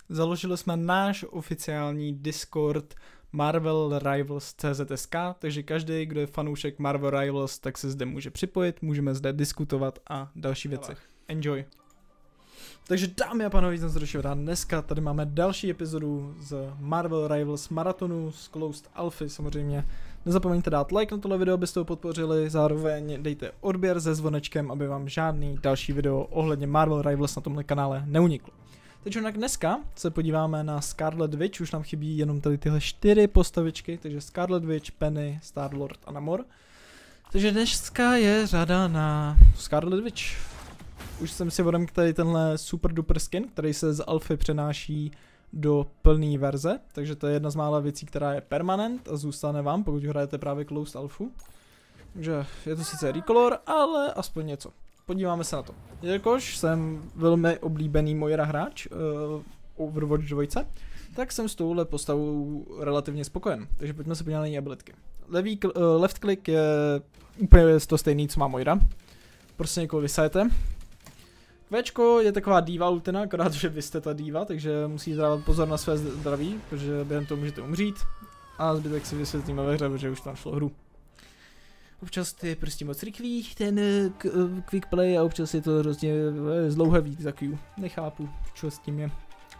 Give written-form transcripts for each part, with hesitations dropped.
Založili jsme náš oficiální Discord Marvel Rivals CZSK, takže každý, kdo je fanoušek Marvel Rivals, tak se zde může připojit, můžeme zde diskutovat a další věci. Enjoy. Takže dámy a pánové, jsem se rád. Dneska tady máme další epizodu z Marvel Rivals Maratonu z Closed Alphy samozřejmě. Nezapomeňte dát like na tohle video, abyste ho podpořili, zároveň dejte odběr se zvonečkem, aby vám žádný další video ohledně Marvel Rivals na tomhle kanále neuniklo. Takže dneska se podíváme na Scarlet Witch, už nám chybí jenom tady tyhle 4 postavičky, takže Scarlet Witch, Penny, Star-Lord a Namor. Takže dneska je řada na Scarlet Witch. Už jsem si odemkl tady tenhle super duper skin, který se z alfy přenáší do plné verze, takže to je jedna z mála věcí, která je permanent a zůstane vám, pokud hrajete právě Closed Alphu. Takže je to sice recolor, ale aspoň něco. Podíváme se na to. Jelikož jsem velmi oblíbený Moira hráč Overwatch 2, tak jsem s touhle postavou relativně spokojen. Takže pojďme se podívat na její abilitky. Left click je úplně to stejný, co má Moira. Prostě někoho vysajete. Kvéčko je taková diva ultina, akorát, že vy jste ta diva, takže musíte dávat pozor na své zdraví, protože během toho můžete umřít. A zbytek si vysvětlíme ve hře, protože už to našlo hru. Občas je prostě moc rychlý ten quick play a občas je to hrozně zdlouhavý za Q. Nechápu, co s tím je.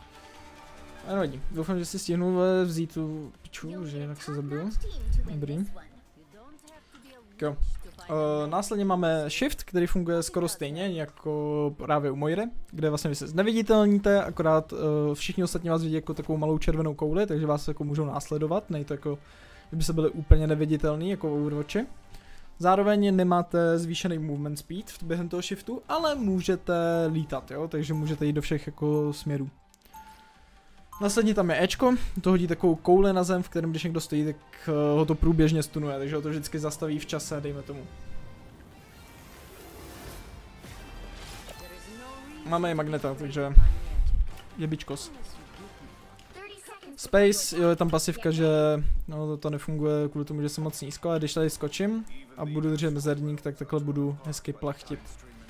A nevadí, doufám, že si stihnu vzít tu piču, že jinak se zabiju. Dobrý. Jo. Následně máme shift, který funguje skoro stejně jako právě u Moiry, kde vlastně vy se zneviditelníte, akorát všichni ostatní vás vidí jako takovou malou červenou kouli, takže vás jako můžou následovat, nejde to jako, kdyby se byli úplně neviditelní jako v Overwatchi. Zároveň nemáte zvýšený movement speed během toho shiftu, ale můžete lítat, jo, takže můžete jít do všech jako směrů. Následně tam je Ečko, to hodí takovou kouli na zem, v kterém když někdo stojí, tak ho to průběžně stunuje, takže ho to vždycky zastaví v čase, dejme tomu. Máme i magneta, takže je bičkos. Space, jo, je tam pasivka, že no, to nefunguje kvůli tomu, že jsem moc nízko, ale když tady skočím a budu držet mezerník, tak takhle budu hezky plachtit.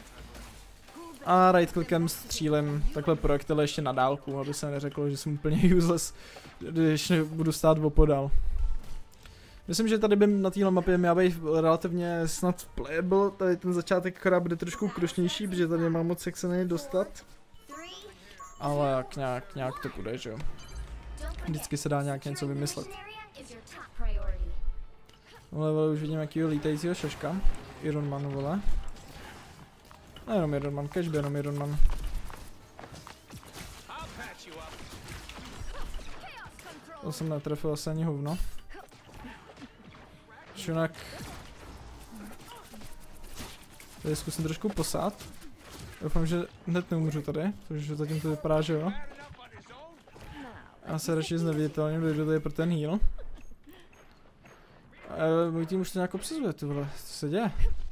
A right clickem střílím takhle projektile ještě na dálku, aby se neřeklo, že jsem úplně useless, když budu stát opodál. Myslím, že tady by na téhle mapě měla být relativně snad playable, tady ten začátek hra bude trošku krušnější, protože tady nemám moc jak se na něj dostat. Ale nějak to bude, že jo. Vždycky se dá nějak něco vymyslet. Vole, už vidím jakýho lítajícího šaška. Iron Man, vole. Nejenom Iron Man, kežby jenom Iron Man. To jsem netrefil asi ani hovno. Šunak. Tady zkusím trošku posát. Doufám, že hned neumřu tady, protože zatím to vypadá, že jo. Já se radši zneviditelně dojdu tady pro ten heal. Můj tým už to nějak obsazuje, ty vole, co se děje?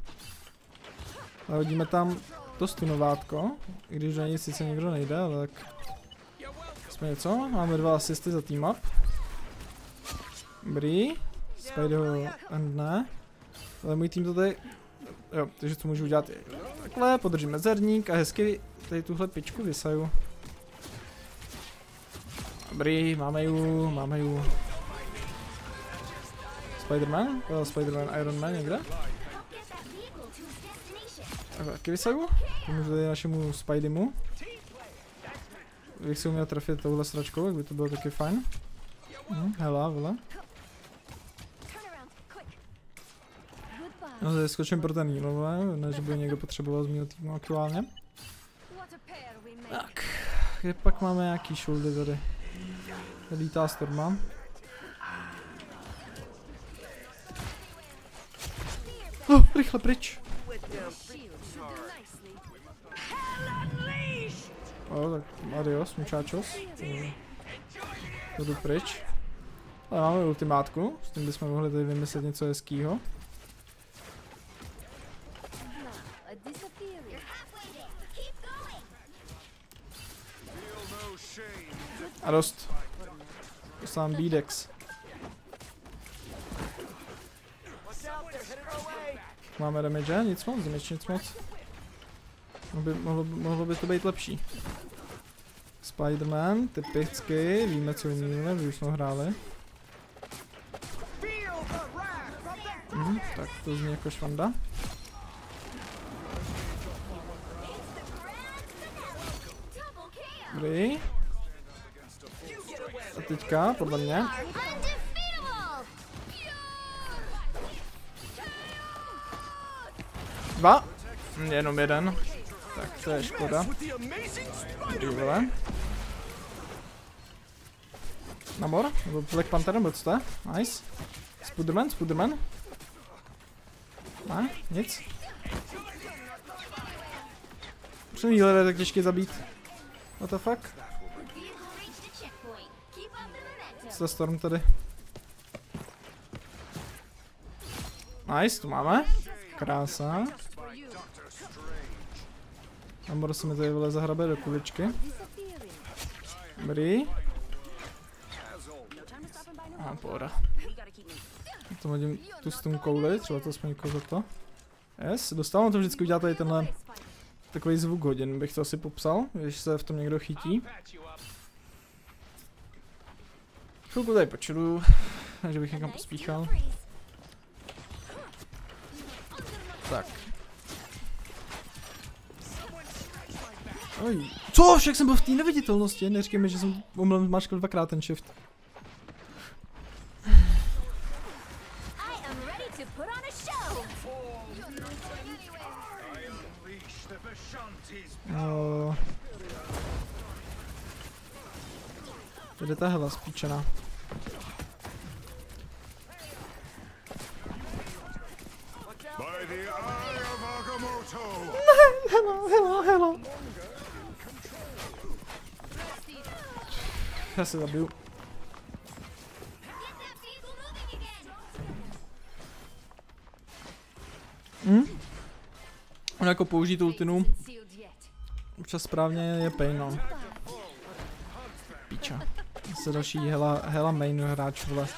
A hodíme tam to stunovátko, i když na něj sice nikdo nejde, ale tak... Jsme něco, máme 2 asisty za team up. Dobrý. Spider ho ne. Ale můj tým to tady... Jo, takže co můžu udělat je takhle, podržím mezerník a hezky tady tuhle pičku vysaju. Dobrý, máme ju. Spider-Man? Spider-Man, Iron Man někde? Tak taky vysaju. Pomůžu tady našemu Spideymu. Kdybych si uměl trefit touhle sračkou, tak by to bylo taky fajn. Hela, vole. No tady skočím pro ten heal, ne, že by někdo potřeboval z mého týmu aktuálně. Tak, kde pak máme nějaký shouldy tady? Lítá Storma. Rychle pryč. Tak adios, muchachos. Jdu pryč. Ale máme ultimátku, s tím bychom mohli tady vymyslet něco hezkýho. A dost. Dostávám B-Dex. Máme damage, nic moc. Mohlo by to být lepší. Spider-Man, typicky, víme co jinýhle, vy už jsme hráli. Tak to zní jako švanda. Dobrý. A teďka, podle mě. 2. Jenom 1. Tak to je škoda. Dobrý. Namor? Nebo Black Panther, nebo co to je? Nice. Spiderman? Ne, nic. Proč ten healer je tak těžký zabít? What the fuck? Co je Storm tady? Nice, tu máme. Krása. Namor se mi tady vyle zahrabe do kuličky. Dobrý. A pohoda. To hodím tu stun kouli, třeba to aspoň někoho za to. Yes, dostávám to vždycky udělat tady tenhle takový zvuk hodin, bych to asi popsal, když se v tom někdo chytí. Chvilku tady počudu, takže bych někam pospíchal. Tak. Oj. Co? Však jsem byl v té neviditelnosti, neříkej mi, že jsem omylem zmáčkl dvakrát ten shift. Kde ta hela spíčená? Hela. Já se zabiju. On jako použít ultinu občas správně je pain, no. Píča. Zase další hela main hráč, vole.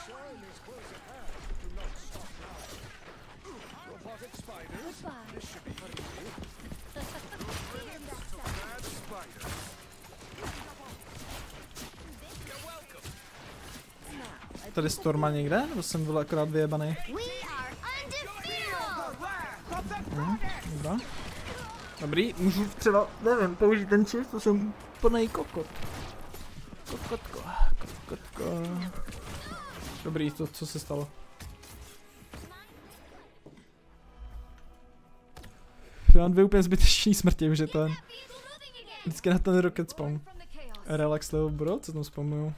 Tady Storma někde? Nebo jsem byl akorát vyjebaný? Dobrá. Dobrý, můžu třeba, nevím, použít ten shift, to jsem plnej kokot. Kokotko. Dobrý, to co se stalo? Já mám 2 úplně zbytečný smrti, že to je vždycky na ten rocket spawn. Relax level bro, co tam spawnuju?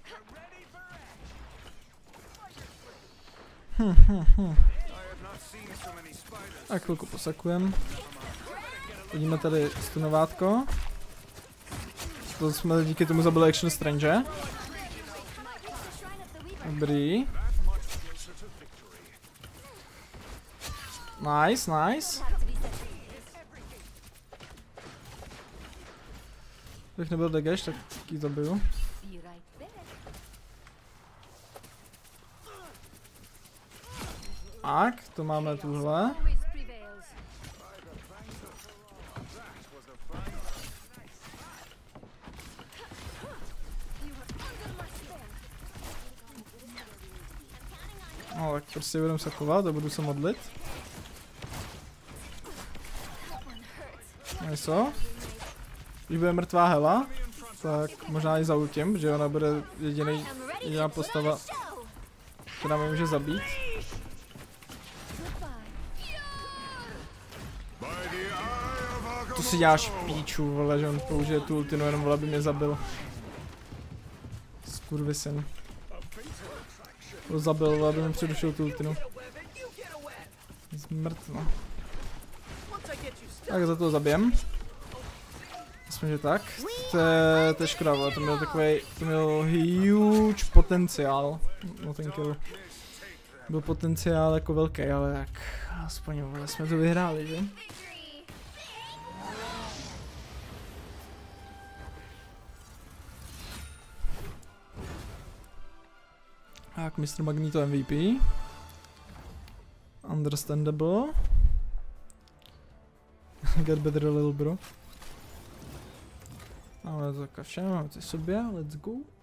A chvilku posakujem. Vidíme tady stunovátko. To jsme díky tomu zabili Action Strange. Dobrý. Nice. Kdybych nebyl degeš, tak ji zabiju. Tak, to máme tuhle. No tak prostě budeme sakovat a budu se modlit. Něco? Když bude mrtvá hela, tak možná i zautím, že ona bude jediná postava, která mě může zabít. To si děláš píču, vole, že on použije tu ultinu, jenom vole, by mě zabil. Skurvysyn. To zabil, vole, aby mi předušil tu ultinu. Zmrtno. Tak za to zabijem. Myslím, že tak. To je škoda, vole, to měl huge potenciál. No ten kill. Byl potenciál jako velký, ale tak aspoň, vole, jsme to vyhráli, že? Tak, Mr. Magneto MVP. Understandable. Get better little bro. Ale tak všem, ty sobě, let's go.